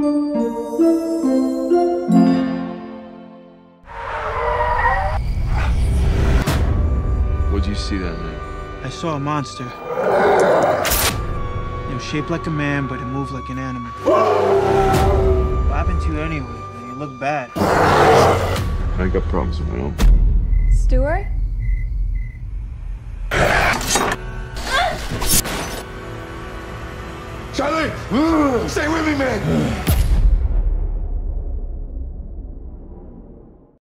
What'd you see that night? I saw a monster. It was shaped like a man, but it moved like an animal. What happened to you anyway? Man? You look bad. I got problems of my own. Stuart? Charley! Stay with me, man!